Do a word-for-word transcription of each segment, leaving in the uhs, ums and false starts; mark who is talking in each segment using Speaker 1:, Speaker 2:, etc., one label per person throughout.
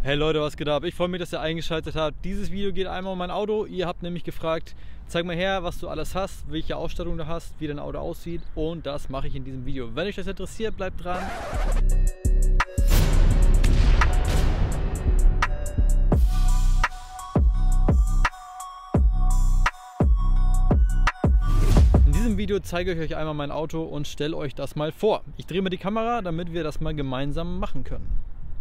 Speaker 1: Hey Leute, was geht ab? Ich freue mich, dass ihr eingeschaltet habt. Dieses Video geht einmal um mein Auto. Ihr habt nämlich gefragt, zeig mal her, was du alles hast, welche Ausstattung du hast, wie dein Auto aussieht, und das mache ich in diesem Video. Wenn euch das interessiert, bleibt dran. In diesem Video zeige ich euch einmal mein Auto und stelle euch das mal vor. Ich drehe mir die Kamera, damit wir das mal gemeinsam machen können.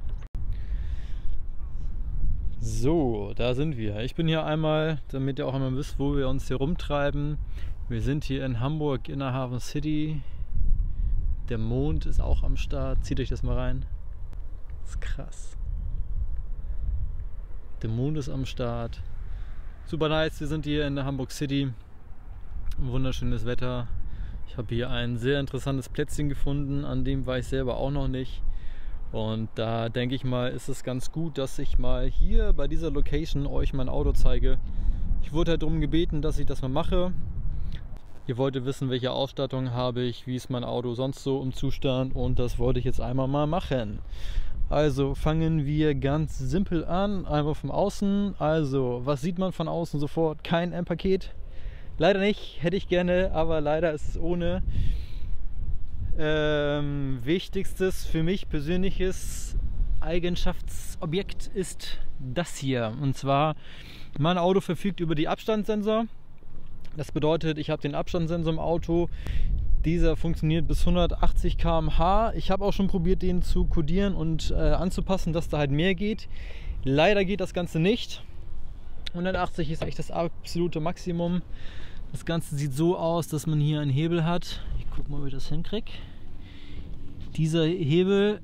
Speaker 1: So, da sind wir. Ich bin hier einmal, damit ihr auch einmal wisst, wo wir uns hier rumtreiben. Wir sind hier in Hamburg, in der Hafen City. Der Mond ist auch am Start. Zieht euch das mal rein. Das ist krass. Der Mond ist am Start. Super nice. Wir sind hier in der Hamburg City. Wunderschönes Wetter. Ich habe hier ein sehr interessantes Plätzchen gefunden. An dem war ich selber auch noch nicht. Und da denke ich mal, ist es ganz gut, dass ich mal hier bei dieser Location euch mein Auto zeige. Ich wurde halt darum gebeten, dass ich das mal mache. Ihr wolltet wissen, welche Ausstattung habe ich, wie ist mein Auto sonst so im Zustand, und das wollte ich jetzt einmal mal machen. Also fangen wir ganz simpel an, einmal vom Außen. Also, was sieht man von außen sofort? Kein M-Paket. Leider nicht, hätte ich gerne, aber leider ist es ohne. Ähm, wichtigstes für mich persönliches Eigenschaftsobjekt ist das hier. Und zwar, mein Auto verfügt über die Abstandssensor. Das bedeutet, ich habe den Abstandssensor im Auto. Dieser funktioniert bis hundertachtzig Kilometer pro Stunde. Ich habe auch schon probiert, den zu kodieren und äh, anzupassen, dass da halt mehr geht. Leider geht das Ganze nicht. hundertachtzig ist echt das absolute Maximum. Das Ganze sieht so aus, dass man hier einen Hebel hat. Ich gucke mal, ob ich das hinkriege. Dieser Hebel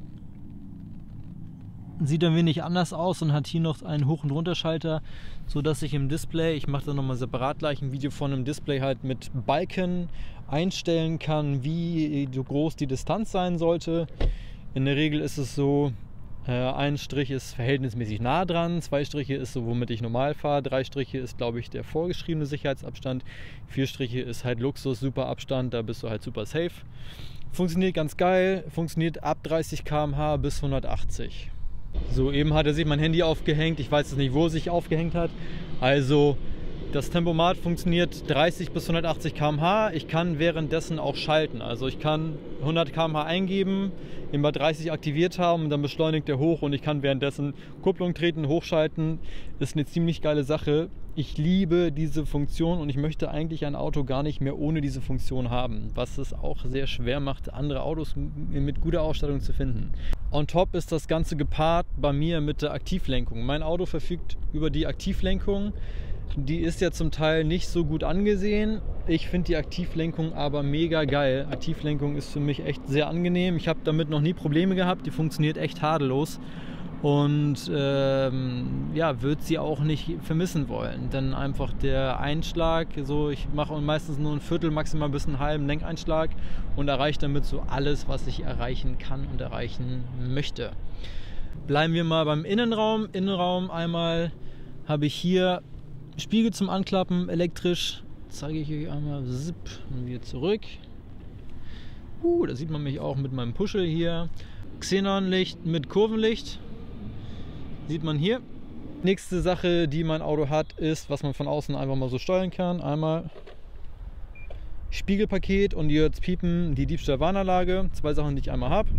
Speaker 1: sieht ein wenig anders aus und hat hier noch einen Hoch- und Runterschalter, so dass ich im Display, ich mache da nochmal separat gleich ein Video von einem Display, halt mit Balken einstellen kann, wie groß die Distanz sein sollte. In der Regel ist es so, ein Strich ist verhältnismäßig nah dran, zwei Striche ist so, womit ich normal fahre, drei Striche ist, glaube ich, der vorgeschriebene Sicherheitsabstand, vier Striche ist halt Luxus, super Abstand, da bist du halt super safe. Funktioniert ganz geil, funktioniert ab dreißig Kilometer pro Stunde bis hundertachtzig. So, eben hat er sich mein Handy aufgehängt, ich weiß jetzt nicht, wo es sich aufgehängt hat. Also, das Tempomat funktioniert dreißig bis hundertachtzig Kilometer pro Stunde. Ich kann währenddessen auch schalten. Also ich kann hundert Kilometer pro Stunde eingeben, ihn bei dreißig aktiviert haben und dann beschleunigt er hoch, und ich kann währenddessen Kupplung treten, hochschalten. Ist eine ziemlich geile Sache. Ich liebe diese Funktion und ich möchte eigentlich ein Auto gar nicht mehr ohne diese Funktion haben, was es auch sehr schwer macht, andere Autos mit guter Ausstattung zu finden. On top ist das Ganze gepaart bei mir mit der Aktivlenkung. Mein Auto verfügt über die Aktivlenkung. Die ist ja zum Teil nicht so gut angesehen. Ich finde die Aktivlenkung aber mega geil. Aktivlenkung ist für mich echt sehr angenehm. Ich habe damit noch nie Probleme gehabt. Die funktioniert echt tadellos. Und ähm, ja, würde sie auch nicht vermissen wollen. Denn einfach der Einschlag, so ich mache meistens nur ein Viertel, maximal bis einen halben Lenkeinschlag und erreiche damit so alles, was ich erreichen kann und erreichen möchte. Bleiben wir mal beim Innenraum. Innenraum einmal habe ich hier Spiegel zum Anklappen, elektrisch. Zeige ich euch einmal. Zip, und wieder zurück. Uh, da sieht man mich auch mit meinem Puschel hier. Xenonlicht mit Kurvenlicht. Sieht man hier. Nächste Sache, die mein Auto hat, ist, was man von außen einfach mal so steuern kann. Einmal Spiegelpaket und jetzt piepen die Diebstahl-Warnanlage. Zwei Sachen, die ich einmal habe.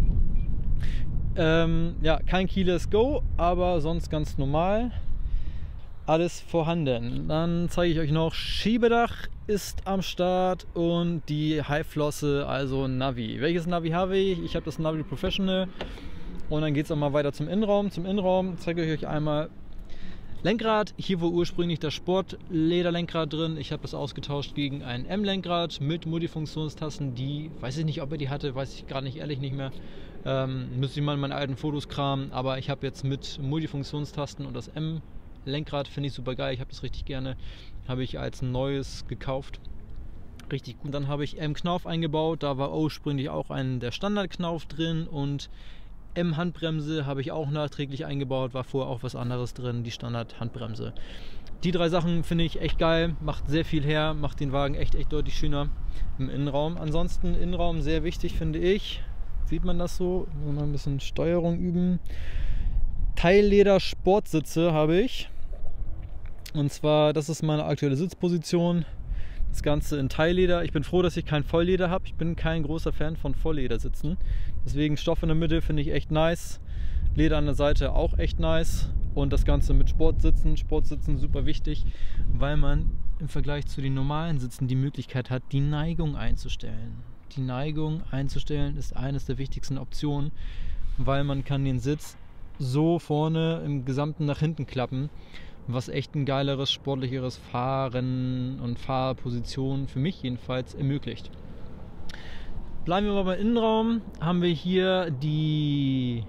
Speaker 1: Ähm, ja, kein Keyless Go, aber sonst ganz normal. Alles vorhanden. Dann zeige ich euch noch, Schiebedach ist am Start und die Highflosse, also Navi. Welches Navi habe ich? Ich habe das Navi Professional. Und dann geht es auch mal weiter zum Innenraum. Zum Innenraum zeige ich euch einmal Lenkrad. Hier war ursprünglich das Sportlederlenkrad drin. Ich habe das ausgetauscht gegen ein M-Lenkrad mit Multifunktionstasten. Die, weiß ich nicht, ob er die hatte, weiß ich gerade nicht, ehrlich nicht mehr. Ähm, müsste ich mal in meinen alten Fotos kramen. Aber ich habe jetzt mit Multifunktionstasten und das M Lenkrad finde ich super geil, ich habe das richtig gerne, habe ich als neues gekauft, richtig gut. Dann habe ich M-Knauf eingebaut, da war ursprünglich auch ein der Standardknauf drin, und M-Handbremse habe ich auch nachträglich eingebaut, war vorher auch was anderes drin, die Standard-Handbremse. Die drei Sachen finde ich echt geil, macht sehr viel her, macht den Wagen echt, echt deutlich schöner im Innenraum. Ansonsten Innenraum sehr wichtig, finde ich, sieht man das so, mal ein bisschen Steuerung üben. Teilleder Sportsitze habe ich. Und zwar, das ist meine aktuelle Sitzposition. Das Ganze in Teilleder. Ich bin froh, dass ich kein Vollleder habe. Ich bin kein großer Fan von Vollledersitzen. Deswegen Stoff in der Mitte finde ich echt nice. Leder an der Seite auch echt nice. Und das Ganze mit Sportsitzen. Sportsitzen super wichtig, weil man im Vergleich zu den normalen Sitzen die Möglichkeit hat, die Neigung einzustellen. Die Neigung einzustellen ist eines der wichtigsten Optionen, weil man kann den Sitz so vorne im Gesamten nach hinten klappen, was echt ein geileres, sportlicheres Fahren und Fahrposition für mich jedenfalls ermöglicht. Bleiben wir mal beim Innenraum, haben wir hier die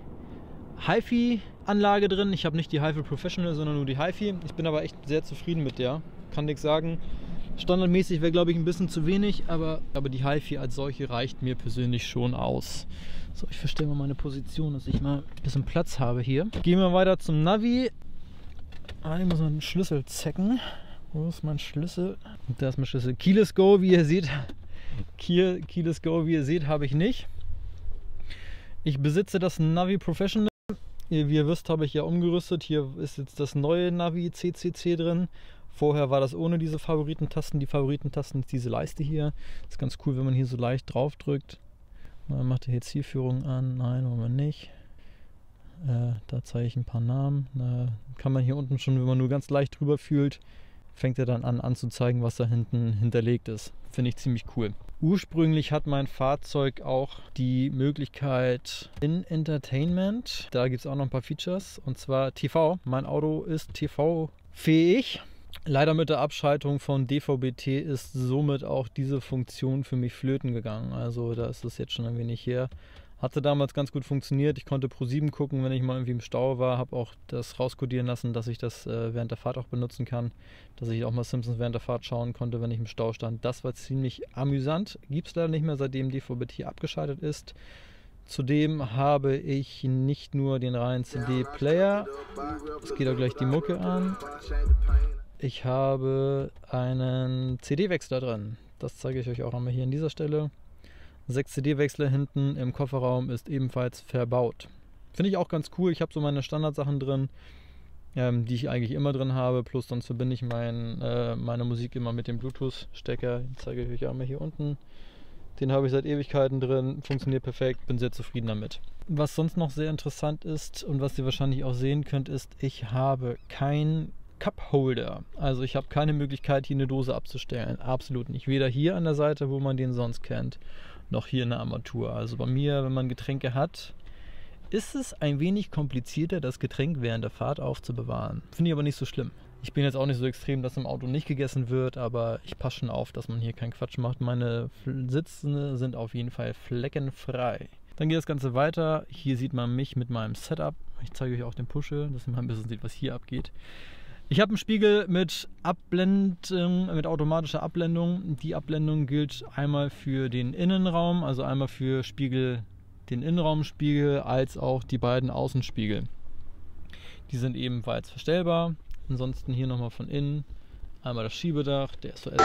Speaker 1: HiFi-Anlage drin. Ich habe nicht die HiFi Professional, sondern nur die HiFi. Ich bin aber echt sehr zufrieden mit der. Kann nichts sagen. Standardmäßig wäre, glaube ich, ein bisschen zu wenig, aber, aber die HiFi als solche reicht mir persönlich schon aus. So, ich verstelle mal meine Position, dass ich mal ein bisschen Platz habe hier. Gehen wir weiter zum Navi. Ah, ich muss mal den Schlüssel zecken. Wo ist mein Schlüssel? Da ist mein Schlüssel. Keyless Go, wie ihr seht. Key, Keyless Go, wie ihr seht, habe ich nicht. Ich besitze das Navi Professional. Wie ihr wisst, habe ich ja umgerüstet. Hier ist jetzt das neue Navi C C C drin. Vorher war das ohne diese Favoritentasten. Die Favoritentasten ist diese Leiste hier. Ist ganz cool, wenn man hier so leicht drauf drückt. Man macht hier Zielführung an. Nein, wollen wir nicht. Äh, da zeige ich ein paar Namen. Da kann man hier unten schon, wenn man nur ganz leicht drüber fühlt, fängt er dann an anzuzeigen, was da hinten hinterlegt ist. Finde ich ziemlich cool. Ursprünglich hat mein Fahrzeug auch die Möglichkeit in Entertainment. Da gibt es auch noch ein paar Features. Und zwar T V. Mein Auto ist T V-fähig. Leider mit der Abschaltung von D V B T ist somit auch diese Funktion für mich flöten gegangen. Also da ist es jetzt schon ein wenig her. Hatte damals ganz gut funktioniert. Ich konnte Pro sieben gucken, wenn ich mal irgendwie im Stau war. Habe auch das rauskodieren lassen, dass ich das äh, während der Fahrt auch benutzen kann. Dass ich auch mal Simpsons während der Fahrt schauen konnte, wenn ich im Stau stand. Das war ziemlich amüsant. Gibt es leider nicht mehr, seitdem D V B T abgeschaltet ist. Zudem habe ich nicht nur den reinen C D-Player. Es geht auch gleich die Mucke an. Ich habe einen C D-Wechsler drin. Das zeige ich euch auch einmal hier an dieser Stelle. Sechs C D-Wechsler hinten im Kofferraum ist ebenfalls verbaut. Finde ich auch ganz cool. Ich habe so meine Standardsachen drin, ähm, die ich eigentlich immer drin habe. Plus sonst verbinde ich mein, äh, meine Musik immer mit dem Bluetooth-Stecker. Den zeige ich euch einmal hier unten. Den habe ich seit Ewigkeiten drin. Funktioniert perfekt. Bin sehr zufrieden damit. Was sonst noch sehr interessant ist und was ihr wahrscheinlich auch sehen könnt, ist, ich habe kein Cup-Holder. Also ich habe keine Möglichkeit, hier eine Dose abzustellen. Absolut nicht. Weder hier an der Seite, wo man den sonst kennt, noch hier in der Armatur. Also bei mir, wenn man Getränke hat, ist es ein wenig komplizierter, das Getränk während der Fahrt aufzubewahren. Finde ich aber nicht so schlimm. Ich bin jetzt auch nicht so extrem, dass im Auto nicht gegessen wird, aber ich passe schon auf, dass man hier keinen Quatsch macht. Meine Sitze sind auf jeden Fall fleckenfrei. Dann geht das Ganze weiter. Hier sieht man mich mit meinem Setup. Ich zeige euch auch den Puschel, dass man ein bisschen sieht, was hier abgeht. Ich habe einen Spiegel mit Abblendung, mit automatischer Abblendung. Die Abblendung gilt einmal für den Innenraum, also einmal für Spiegel, den Innenraumspiegel, als auch die beiden Außenspiegel. Die sind ebenfalls verstellbar. Ansonsten hier nochmal von innen einmal das Schiebedach, der S O S.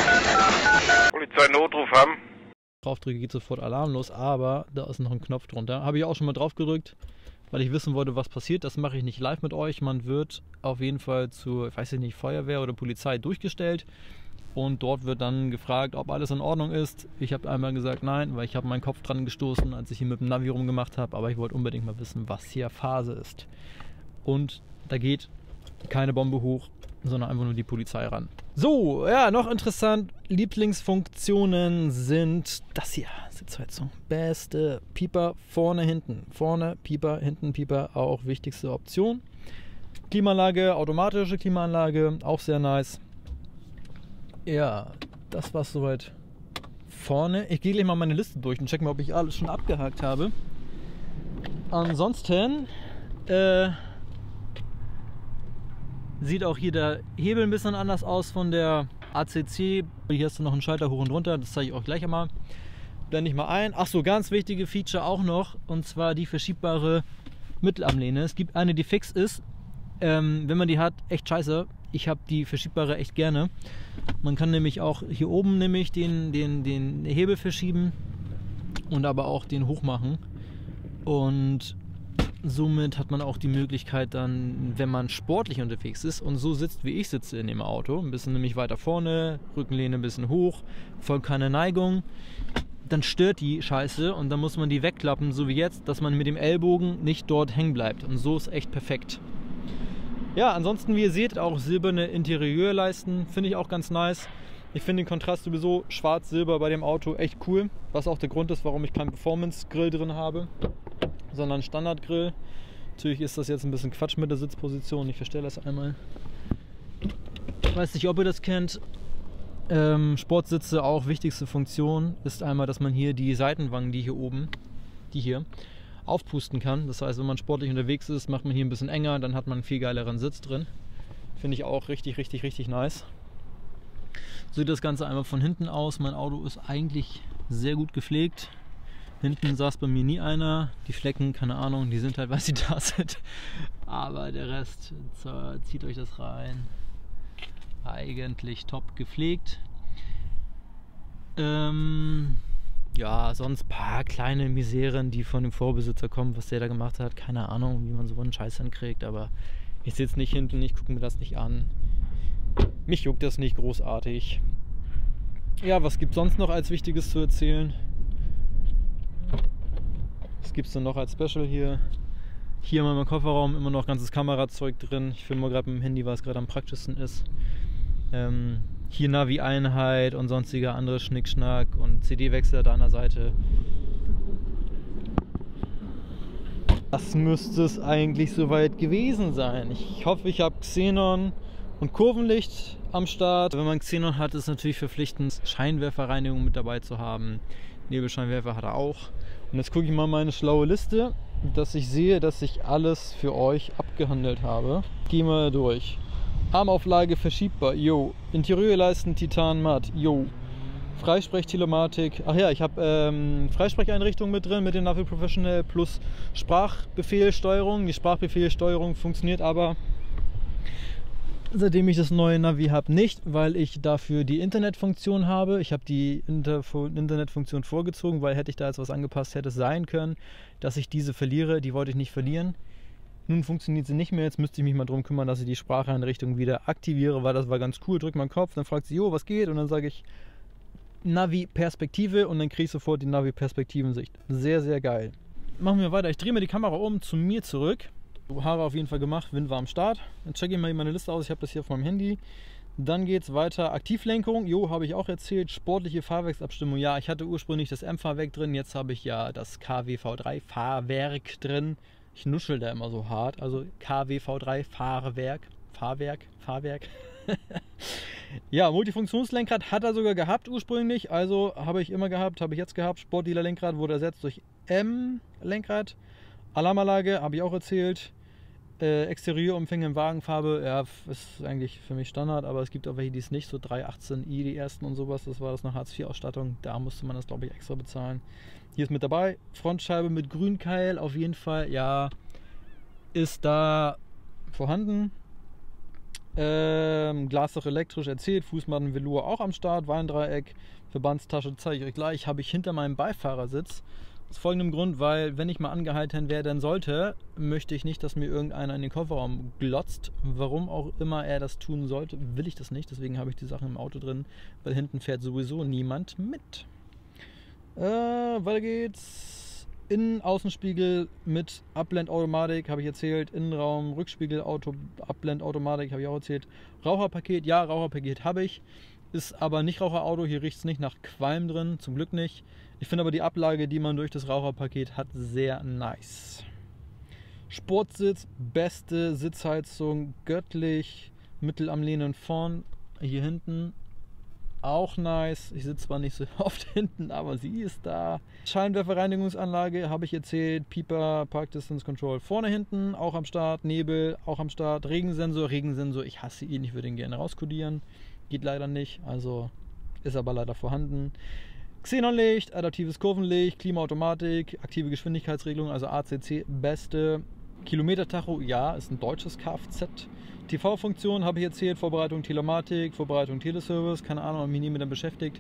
Speaker 2: Polizeinotruf haben.
Speaker 1: Draufdrücke geht sofort Alarm los, aber da ist noch ein Knopf drunter. Habe ich auch schon mal drauf gedrückt, weil ich wissen wollte, was passiert. Das mache ich nicht live mit euch. Man wird auf jeden Fall zur, ich weiß nicht, Feuerwehr oder Polizei durchgestellt und dort wird dann gefragt, ob alles in Ordnung ist. Ich habe einmal gesagt nein, weil ich habe meinen Kopf dran gestoßen, als ich hier mit dem Navi rumgemacht habe, aber ich wollte unbedingt mal wissen, was hier Phase ist. Und da geht keine Bombe hoch, sondern einfach nur die Polizei ran. So, ja, noch interessant, Lieblingsfunktionen sind das hier, Sitzheizung. Beste Pieper vorne, hinten. Vorne, Pieper, hinten, Pieper, auch wichtigste Option. Klimaanlage, automatische Klimaanlage, auch sehr nice. Ja, das war's soweit vorne. Ich gehe gleich mal meine Liste durch und check mal, ob ich alles schon abgehakt habe. Ansonsten, äh, sieht auch hier der Hebel ein bisschen anders aus von der A C C. Hier hast du noch einen Schalter hoch und runter, das zeige ich euch gleich einmal. Blende ich mal ein. Achso, ganz wichtige Feature auch noch, und zwar die verschiebbare Mittelarmlehne. Es gibt eine, die fix ist. Ähm, wenn man die hat, echt scheiße. Ich habe die verschiebbare echt gerne. Man kann nämlich auch hier oben nämlich den, den, den Hebel verschieben und aber auch den hoch machen. Und Somit hat man auch die Möglichkeit dann, wenn man sportlich unterwegs ist und so sitzt, wie ich sitze in dem Auto, ein bisschen nämlich weiter vorne, Rückenlehne ein bisschen hoch, voll keine Neigung, dann stört die Scheiße und dann muss man die wegklappen, so wie jetzt, dass man mit dem Ellbogen nicht dort hängen bleibt. Und so ist echt perfekt. Ja, ansonsten, wie ihr seht, auch silberne Interieurleisten, finde ich auch ganz nice. Ich finde den Kontrast sowieso schwarz-silber bei dem Auto echt cool, was auch der Grund ist, warum ich keinen Performance-Grill drin habe, sondern Standard-Grill. Natürlich ist das jetzt ein bisschen Quatsch mit der Sitzposition, ich verstelle das einmal. Ich weiß nicht, ob ihr das kennt. Ähm, Sportsitze, auch wichtigste Funktion ist einmal, dass man hier die Seitenwangen, die hier oben, die hier, aufpusten kann. Das heißt, wenn man sportlich unterwegs ist, macht man hier ein bisschen enger, dann hat man einen viel geileren Sitz drin. Finde ich auch richtig, richtig, richtig nice. So sieht das Ganze einmal von hinten aus. Mein Auto ist eigentlich sehr gut gepflegt. Hinten saß bei mir nie einer. Die Flecken, keine Ahnung, die sind halt, weil sie da sind. Aber der Rest, so, zieht euch das rein. Eigentlich top gepflegt. Ähm, ja, sonst ein paar kleine Miseren, die von dem Vorbesitzer kommen, was der da gemacht hat. Keine Ahnung, wie man so einen Scheiß hinkriegt, aber ich sitze nicht hinten, ich gucke mir das nicht an. Mich juckt das nicht großartig. Ja, was gibt es sonst noch als Wichtiges zu erzählen? Was gibt es denn noch als Special hier? Hier in meinem Kofferraum immer noch ganzes Kamerazeug drin. Ich filme gerade mit dem Handy, was gerade am praktischsten ist. Ähm, hier Navi-Einheit und sonstiger andere Schnickschnack und C D-Wechsler da an der Seite. Das müsste es eigentlich soweit gewesen sein. Ich hoffe, ich habe Xenon und Kurvenlicht am Start. Wenn man Xenon hat, ist es natürlich verpflichtend, Scheinwerferreinigung mit dabei zu haben. Nebelscheinwerfer hat er auch. Und jetzt gucke ich mal meine schlaue Liste, dass ich sehe, dass ich alles für euch abgehandelt habe. Gehen wir durch. Armauflage verschiebbar, yo. Interieurleisten Titan matt, yo. Freisprechtelematik. Ach ja, ich habe ähm, Freisprecheinrichtungen mit drin mit dem Navi Professional plus Sprachbefehlsteuerung. Die Sprachbefehlsteuerung funktioniert aber, seitdem ich das neue Navi habe, nicht, weil ich dafür die Internetfunktion habe. Ich habe die Interfo Internetfunktion vorgezogen, weil hätte ich da jetzt was angepasst, hätte es sein können, dass ich diese verliere. Die wollte ich nicht verlieren. Nun funktioniert sie nicht mehr. Jetzt müsste ich mich mal darum kümmern, dass ich die Spracheinrichtung wieder aktiviere, weil das war ganz cool. Drück meinen Kopf, dann fragt sie, jo, was geht? Und dann sage ich Navi-Perspektive und dann kriege ich sofort die Navi-Perspektivensicht. Sehr, sehr geil. Machen wir weiter. Ich drehe mir die Kamera um zu mir zurück. Haare auf jeden Fall gemacht, Wind war am Start. Dann checke ich mal meine Liste aus, ich habe das hier auf meinem Handy. Dann geht es weiter, Aktivlenkung, jo, habe ich auch erzählt. Sportliche Fahrwerksabstimmung, ja, ich hatte ursprünglich das M-Fahrwerk drin, jetzt habe ich ja das K W V drei Fahrwerk drin. Ich nuschel da immer so hart, also K W V drei Fahrwerk, Fahrwerk, Fahrwerk. Ja, Multifunktionslenkrad hat er sogar gehabt ursprünglich, also habe ich immer gehabt, habe ich jetzt gehabt. Sportdealer-Lenkrad wurde ersetzt durch M-Lenkrad. Alarmanlage habe ich auch erzählt. Äh, Exterieurumfänge in Wagenfarbe, ja, ist eigentlich für mich Standard, aber es gibt auch welche, die es nicht, so drei achtzehn i, die ersten und sowas, das war das noch Hartz vier Ausstattung, da musste man das, glaube ich, extra bezahlen. Hier ist mit dabei, Frontscheibe mit Grünkeil, auf jeden Fall, ja, ist da vorhanden. Ähm, Glasdach elektrisch erzählt, Fußmatten Velour auch am Start, Weindreieck, Verbandstasche zeige ich euch gleich, habe ich hinter meinem Beifahrersitz. Aus folgendem Grund, weil wenn ich mal angehalten werden sollte, möchte ich nicht, dass mir irgendeiner in den Kofferraum glotzt. Warum auch immer er das tun sollte, will ich das nicht. Deswegen habe ich die Sachen im Auto drin, weil hinten fährt sowieso niemand mit. Äh, weiter geht's. Innen Außenspiegel mit Ablendautomatik, habe ich erzählt. Innenraum, Rückspiegel, Auto, Ablendautomatik, habe ich auch erzählt. Raucherpaket, ja, Raucherpaket habe ich. Ist aber nicht Raucherauto, hier riecht es nicht nach Qualm drin, zum Glück nicht. Ich finde aber die Ablage, die man durch das Raucherpaket hat, sehr nice. Sportsitz, beste Sitzheizung, göttlich, Mittel am Lehnen vorn, hier hinten auch nice. Ich sitze zwar nicht so oft hinten, aber sie ist da. Scheinwerferreinigungsanlage habe ich erzählt, Pieper, Park Distance Control vorne, hinten, auch am Start, Nebel, auch am Start, Regensensor, Regensensor, ich hasse ihn, ich würde ihn gerne rauskodieren. Geht leider nicht, also ist aber leider vorhanden. Xenonlicht, adaptives Kurvenlicht, Klimaautomatik, aktive Geschwindigkeitsregelung, also A C C, beste. Kilometertacho, ja, ist ein deutsches Kfz. T V-Funktion habe ich erzählt, Vorbereitung Telematik, Vorbereitung Teleservice, keine Ahnung, habe mich nie mit dem beschäftigt.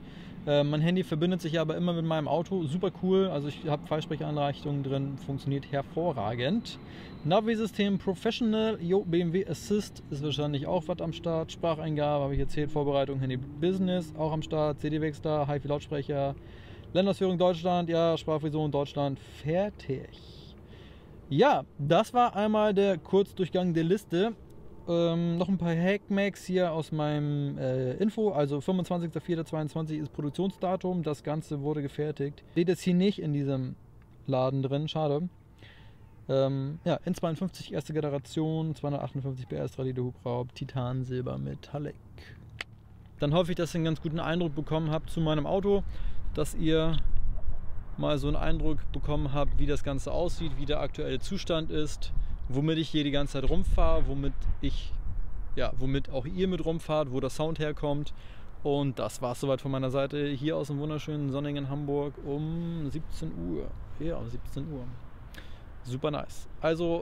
Speaker 1: Äh, mein Handy verbindet sich aber immer mit meinem Auto, super cool, also ich habe Freisprechanreichungen drin, funktioniert hervorragend. Navi-System Professional, jo, B M W Assist ist wahrscheinlich auch was am Start, Spracheingabe habe ich erzählt, Vorbereitung, Handy Business auch am Start, C D-Wechsler, Hi-Fi-Lautsprecher, Länderführung Deutschland, ja, Sprachvision Deutschland, fertig. Ja, das war einmal der Kurzdurchgang der Liste. Ähm, noch ein paar Hackmacks hier aus meinem äh, Info, also fünfundzwanzigster vierter zweiundzwanzig ist Produktionsdatum, das Ganze wurde gefertigt. Steht jetzt hier nicht in diesem Laden drin, schade. Ähm, ja, N zweiundfünfzig, erste Generation, zweihundertachtundfünfzig P S, drei Liter Hubraum, Titan, Silber, Metallic. Dann hoffe ich, dass ihr einen ganz guten Eindruck bekommen habt zu meinem Auto, dass ihr mal so einen Eindruck bekommen habt, wie das Ganze aussieht, wie der aktuelle Zustand ist, womit ich hier die ganze Zeit rumfahre, womit ich, ja, womit auch ihr mit rumfahrt, wo der Sound herkommt. Und das war es soweit von meiner Seite hier aus dem wunderschönen sonnigen Hamburg um siebzehn Uhr. Ja, um siebzehn Uhr. Super nice. Also,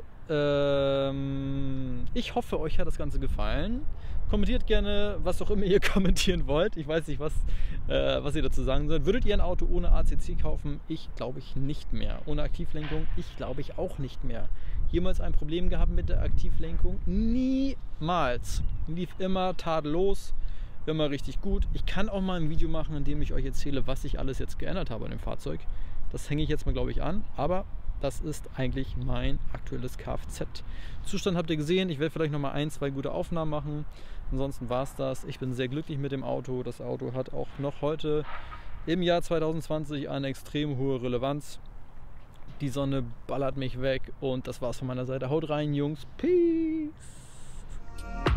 Speaker 1: ähm, ich hoffe, euch hat das Ganze gefallen. Kommentiert gerne, was auch immer ihr kommentieren wollt. Ich weiß nicht, was, äh, was ihr dazu sagen sollt. Würdet ihr ein Auto ohne A C C kaufen? Ich glaube ich nicht mehr. Ohne Aktivlenkung? Ich glaube ich auch nicht mehr. Jemals ein Problem gehabt mit der Aktivlenkung? Niemals. Lief immer tadellos, immer richtig gut. Ich kann auch mal ein Video machen, in dem ich euch erzähle, was ich alles jetzt geändert habe an dem Fahrzeug. Das hänge ich jetzt mal, glaube ich, an. Aber das ist eigentlich mein aktuelles Kfz. Zustand habt ihr gesehen. Ich werde vielleicht noch mal ein, zwei gute Aufnahmen machen. Ansonsten war es das. Ich bin sehr glücklich mit dem Auto. Das Auto hat auch noch heute im Jahr zweitausendzwanzig eine extrem hohe Relevanz. Die Sonne ballert mich weg und das war's von meiner Seite. Haut rein, Jungs. Peace.